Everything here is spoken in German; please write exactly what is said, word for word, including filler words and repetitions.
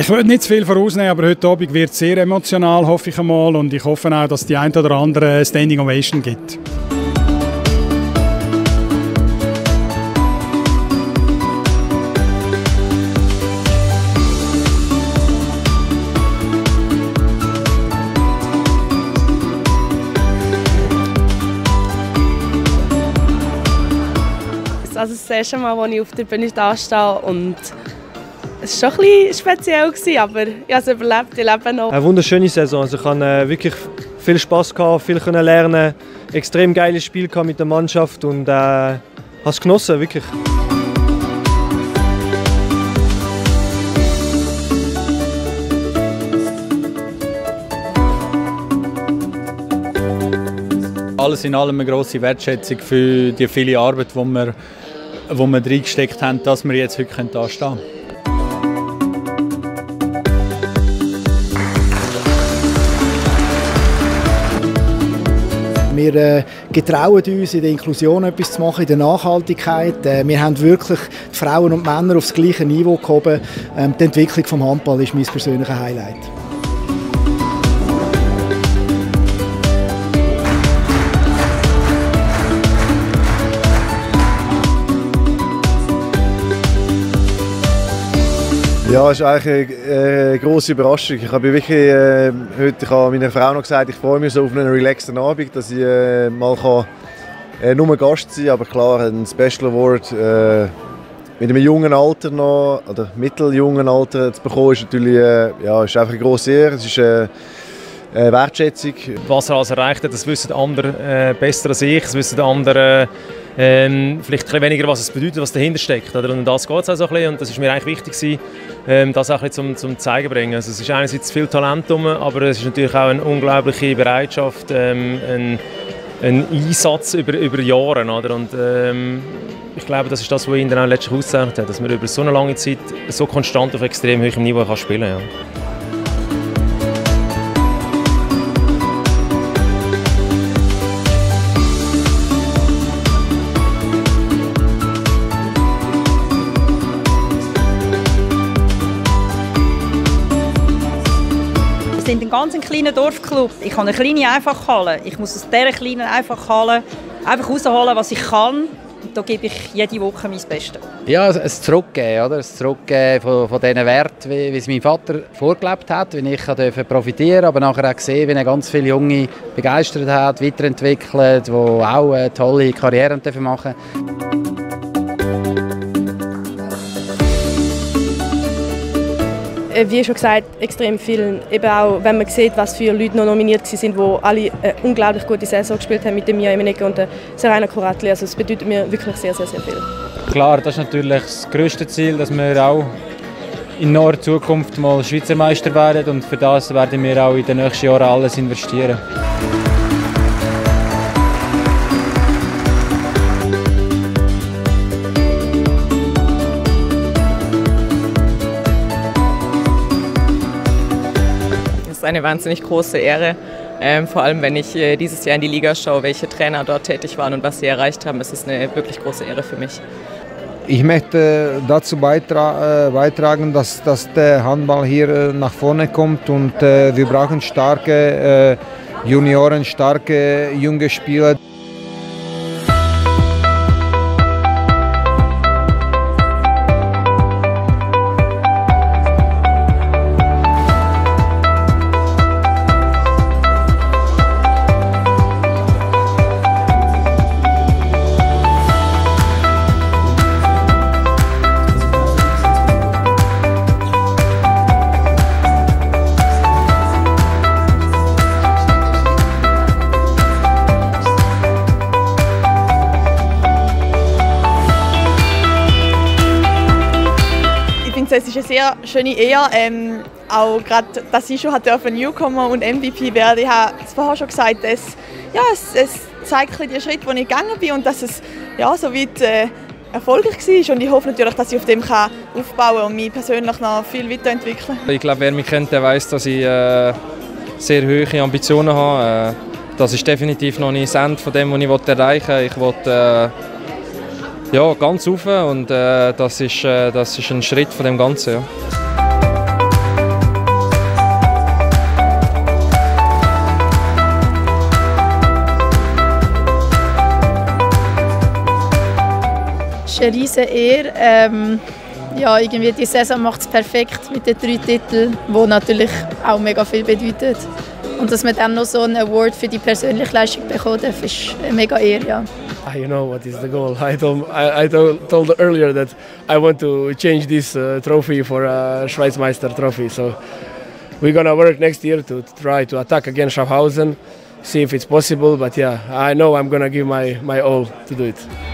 Ich will nicht zu viel vorausnehmen, aber heute Abend wird es sehr emotional, hoffe ich einmal. Und ich hoffe auch, dass die ein oder andere Standing Ovation gibt. Also das erste Mal, als ich auf der Bühne da stehe, und es war schon ein bisschen speziell, aber ich habe es überlebt, ich lebe noch. Eine wunderschöne Saison, also ich habe äh, wirklich viel Spass gehabt, viel können lernen, extrem geiles Spiel gehabt mit der Mannschaft und äh, habe es genossen, wirklich. Alles in allem eine grosse Wertschätzung für die viele Arbeit, die wir, die wir reingesteckt haben, dass wir jetzt heute da stehen können. Wir äh, getrauen uns, in der Inklusion etwas zu machen, in der Nachhaltigkeit. Äh, wir haben wirklich die Frauen und Männer aufs gleiche Niveau gehoben. Ähm, die Entwicklung des Handball ist mein persönliches Highlight. Ja, es ist eigentlich eine, eine grosse Überraschung. Ich habe wirklich äh, heute, ich habe meiner Frau noch gesagt, ich freue mich so auf einen relaxten Abend, dass ich äh, mal kann, äh, nur Gast sein kann. Aber klar, ein Special Award äh, mit einem jungen Alter noch, oder mitteljungen Alter zu bekommen, ist natürlich äh, ja, ist einfach eine grosse Ehre. Es ist äh, eine Wertschätzung. Was er also erreicht hat, das wissen andere äh, besser als ich. Das wissen andere ähm, vielleicht ein bisschen weniger, was es bedeutet, was dahinter steckt. Oder? Und das geht es auch so ein bisschen. Und das ist mir eigentlich wichtig gewesen, ähm, das auch ein bisschen zum, zum Zeigen bringen. Also es ist einerseits viel Talent rum, aber es ist natürlich auch eine unglaubliche Bereitschaft, ähm, ein, ein Einsatz über, über Jahre. Oder? Und ähm, ich glaube, das ist das, was ihn dann auch letztlich ausgezeichnet hat, dass man über so eine lange Zeit so konstant auf extrem hohem Niveau kann spielen kann. Ja. Wir sind ein ganz kleiner Dorfclub. Ich habe eine kleine Einfachhalle. Ich muss aus dieser kleinen Einfachhalle einfach rausholen, was ich kann. Und da gebe ich jede Woche mein Bestes. Ja, ein Zurückgeben, oder? Ein Zurückgeben von, von diesen Werten, wie, wie es mein Vater vorgelebt hat, wie ich durfte profitieren, aber nachher auch gesehen, wie er ganz viele Junge begeistert hat, weiterentwickelt, die auch eine tolle Karriere machen dürfen. Wie schon gesagt, extrem viel. Eben auch, wenn man sieht, was für Leute noch nominiert waren, die alle eine unglaublich gute Saison gespielt haben mit dem Mia Imenegger und der Serena Coratli. Also es bedeutet mir wirklich sehr, sehr, sehr viel. Klar, das ist natürlich das grösste Ziel, dass wir auch in naher Zukunft mal Schweizer Meister werden, und für das werden wir auch in den nächsten Jahren alles investieren. Es ist eine wahnsinnig große Ehre, ähm, vor allem wenn ich äh, dieses Jahr in die Liga schaue, welche Trainer dort tätig waren und was sie erreicht haben. Es ist eine wirklich große Ehre für mich. Ich möchte dazu beitra äh, beitragen, dass, dass der Handball hier äh, nach vorne kommt, und äh, wir brauchen starke äh, Junioren, starke junge Spieler. Es ist eine sehr schöne Ehe, ähm, auch gerade, dass ich schon Newcomer und M V P werden. Ich habe es vorher schon gesagt, es, ja, es, es zeigt den Schritt, den ich gegangen bin, und dass es ja, so weit äh, erfolgreich war. Und ich hoffe natürlich, dass ich auf dem kann aufbauen kann und mich persönlich noch viel weiterentwickeln. Ich glaube, wer mich kennt, der weiß, dass ich äh, sehr hohe Ambitionen habe. Äh, das ist definitiv noch nicht das Ende von dem, was ich erreichen will. Ich will äh, Ja, ganz rauf, und äh, das, ist, äh, das ist ein Schritt von dem Ganzen. Ja. eine riesige Ehre. Ähm, ja, irgendwie die Saison macht es perfekt mit den drei Titeln, die natürlich auch mega viel bedeuten. Und dass man dann noch so einen Award für die persönliche Leistung bekommen darf, ist eine mega Ehre. Ja. You know what is the goal. I told I, I told, told earlier that I want to change this uh, trophy for a Schweizmeister trophy. So we're gonna work next year to try to attack again Schaffhausen, see if it's possible. But yeah, I know I'm gonna give my my all to do it.